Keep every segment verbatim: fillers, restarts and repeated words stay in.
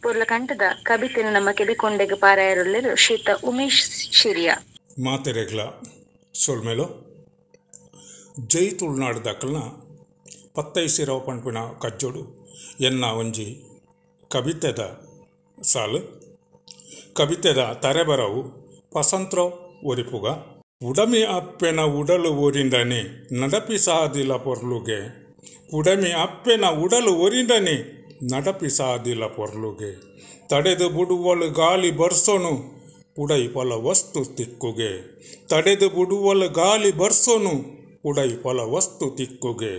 ಪೂರ್ಲ ಕಂಠದ ಕವಿತೆನ ನಮ್ಮ ಕೆದಿಕೊಂಡೆಗೆ ಪಾರಾಯರುಳ್ಳರು ಶ್ರೀತ ಉಮೇಶ್ ಶಿರಿಯ ಮಾತೆರೆಗ್ಲ ಸೊಲ್ಮೆಲು ಜೈ ತುಳುನಾಡು ದಾಖಲ್ನ ಪತ್ತೈಸಿರವ ಪಂಪಿನ ಕಜ್ಜೋಡು ಎನ್ನ ಒಂಜಿ ಕವಿತೆದ ಸಾಲು ಕವಿತೆದ ತರೆಬರವು ಪಸಂತ್ರೋ ಒರಿಪುಗ ಉಡಮಿ ಅಪ್ಪೆನ ಉಡಲು ಓರಿಂಡನೆ ನಡಪಿ ಸಾದಿಲ ಪೊರ್ಲುಗೆ ಉಡಮಿ ಅಪ್ಪೆನ ಉಡಲು ಓರಿಂಡನೆ ನಡಪಿ ಸಾದಿಲ ಪೊರ್ಲುಗೆ ತಡೆದು ಬುಡುವಲು ಗಾಳಿ ಬರ್ಸೋನು ಉಡೈ ಫಲ ವಸ್ತು ತಿಕ್ಕುಗೆ ತಡೆದು ಬುಡುವಲು ಗಾಳಿ ಬರ್ಸೋನು ಉಡೈ ಫಲ ವಸ್ತು ತಿಕ್ಕುಗೆ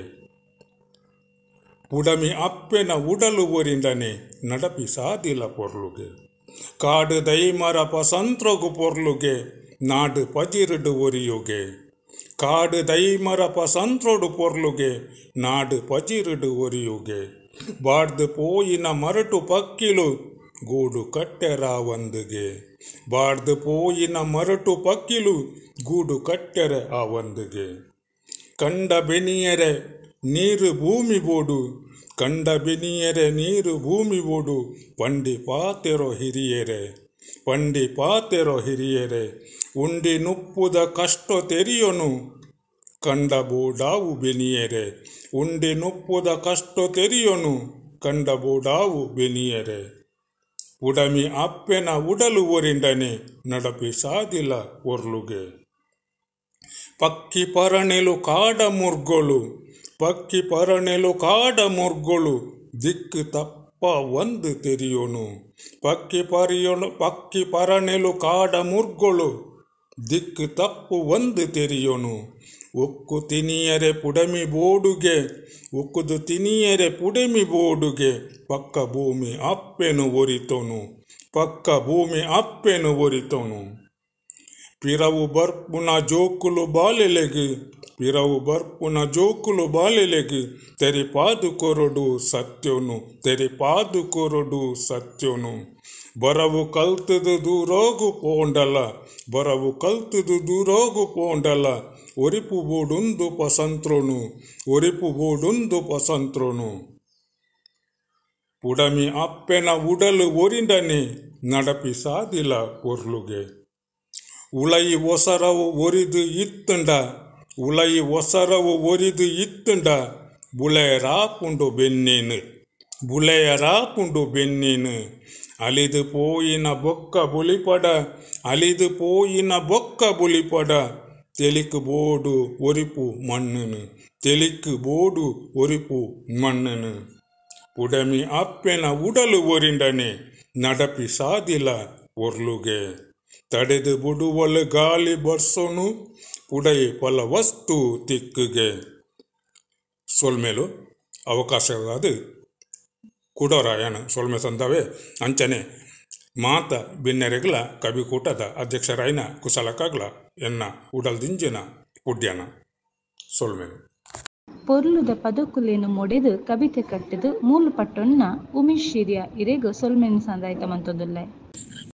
ಉಡಮಿ ಅಪ್ಪೆನ ಉಡಲು ಓರಿಂಡನೆ ನಡಪಿ ಸಾದಿಲ ಪೊರ್ಲುಗೆ ಕಾಡು ದೈಮರ ಪಸಂತ್ರಗು ಪೊರ್ಲುಗೆ ನಾಡು ಪಜಿರುಡು ಒರಿಯುಗೆ ಕಾಡು ದೈಮರ ಪಸಂತ್ರೊಡು ಪೊರ್ಲುಗೆ ನಾಡು ಪಜಿರುಡು ಒರಿಯುಗೆ ಬಾಡ್ದು ಪೋಯಿನ ಮರಟು ಪಕ್ಕಿಲು ಗೂಡು ಕಟ್ಟೆರ ಒಂದುಗೆ ಬಾಡ್ದು ಪೋಯಿನ ಮರಟು ಪಕ್ಕಿಲು ಗೂಡು ಕಟ್ಟೆರೆ ಆ ಒಂದುಗೆ ಕಂಡ ಬೆನಿಯರೆ ನೀರು ಭೂಮಿ ಬೋಡು ಕಂಡ ಬೆನಿಯರೆ ನೀರು ಭೂಮಿ ಬೋಡು ಪಂಡಿ ಪಾತೆರೋ ಹಿರಿಯರೆ ಪಂಡಿ ಪಾತೆರೋ ಹಿರಿಯರೆ ಉಂಡಿ ನುಪ್ಪುದ ಕಷ್ಟ ತೆರಿಯೋನು ಕಂಡ ಬೋಡಾವು ಬೆನಿಯರೆ ಉಂಡಿ ನುಪ್ಪುದ ಕಷ್ಟ ತೆರಿಯೋನು ಕಂಡ ಬೋಡಾವು ಬೆನಿಯರೆ ಉಡಮಿ ಅಪ್ಪೆನ ಉಡಲು ಓರಿಂಡನೆ ನಡಪಿ ಸಾದಿಲ ಒರ್ಲುಗೆ ಪಕ್ಕಿ ಪರಣೆಲು ಕಾಡ ಮುರ್ಗೊಳು ಪಕ್ಕಿ ಪರಣೆಲು ಕಾಡ ಮುರ್ಗೊಳು ದಿಕ್ಕು ತಪ್ಪ ಒಂದು ತೆರಿಯೋನು ಪಕ್ಕಿ ಪರಿಯೋನು ಪಕ್ಕಿ ಪರಣೆಲು ಕಾಡ ಮುರ್ಗೊಳು ದಿಕ್ಕು ತಪ್ಪು ಒಂದು ತೆರಿಯೋನು ಒಕ್ಕು ತಿನಿಯರೆ ಪುಡಮಿ ಬೋಡುಗೆ ಒಕ್ಕುದು ತಿನಿಯರೆ ಪುಡಮಿ ಬೋಡುಗೆ ಪಕ್ಕ ಭೂಮಿ ಅಪ್ಪೆನು ಒರಿತೋನು ಪಕ್ಕ ಭೂಮಿ ಅಪ್ಪೆನು ಒರಿತೋನು ಪಿರವು ಬರ್ಪುನ ಜೋಕುಲು ಬಾಲೆಲೆಗೆ ಪಿರವು ಬರ್ಪುನ ಜೋಕುಲು ಬಾಲೆಲೆಗೆ ತೆರಿ ಪಾದು ಕೊರಡು ಸತ್ಯೋನು ತೆರಿ ಪಾದು ಕೊರಡು ಸತ್ಯೋನು ಬರವು ಕಲ್ತದು ದೂರೋಗು ಪೋಂಡಲ ಬರವು ಕಲ್ತದು ದೂರೋಗು ಪೋಂಡಲ ಒರಿಪು ಬೋಡುಂದು ಪಸಂತ್ರೋನು ಒರಿಪು ಬೋಡುಂದು ಪಸಂತ್ರೋನು ಉಡಮಿ ಅಪ್ಪೆನ ಉಡಲು ಒರಿಂಡನೆ ನಡಪಿ ಸಾದಿಲ ಒರ್ಲುಗೆ ಉಳೈ ಒಸರವು ಒರಿದು ಇತ್ತುಂಡ ಉಳೈ ಒಸರವು ಒರಿದು ಇತ್ತುಂಡ ಬುಳೆಯರಾಪುಂಡು ಬೆನ್ನೇನು ಬುಳೆಯರಾಪುಂಡು ಬೆನ್ನೇನು ಅಲಿದು ಪೋಯಿನ ಬೊಕ್ಕ ಬುಲಿಪಡ ಅಲಿದು ಪೋಯಿನ ಬೊಕ್ಕ ಬುಲಿಪಡ ತೆಲಿಕು ಬೋಡು ಒರಿಪು ಮಣ್ಣನು ತೆಲಿಕು ಬೋಡು ಒರಿಪು ಮಣ್ಣನು ಉಡಮಿ ಅಪ್ಪೆನ ಉಡಲು ಒರಿಂಡನೆ ನಡಪಿ ಸಾದಿಲ ಒರ್ಲುಗೆ ತಡೆದು ಬುಡುವಲು ಗಾಳಿ ಬರ್ಸೋನು ಉಡೈ ಫಲ ವಸ್ತು ತಿಕ್ಕುಗೆ ಸೊಲ್ಮೆಲು ಅವಕಾಶವಾದ ಕುಡೋರಾಯಣ ಸೊಲ್ಮೆ ಸಂದವೇ ಅಂಚನೆ ಮಾತ ಬಿನ್ನೆರೆಗ್ಲ ಕವಿಕೂಟದ ಅಧ್ಯಕ್ಷರಾಯಿನ ಕುಶಲಕಾಗ್ಲ ಎನ್ನ ಉಡಲ್ದಿಂಜಿನ ಪುಡ್ಯನ ಸೊಲ್ಮೆಲು ಪೊರ್ಲುದ ಪದಕುಲೇನು ಮೊಡೆದು ಕವಿತೆ ಕಟ್ಟಿದು ಮೂಲು ಪಟ್ಟೊನ್ನ ಉಮೇಶ್ ಶಿರಿಯ ಇರೆಗು ಸೊಲ್ಮೆನ್ ಸಂದಾಯಿತ ಮಂತೊಂದುಲ್ಲೆ.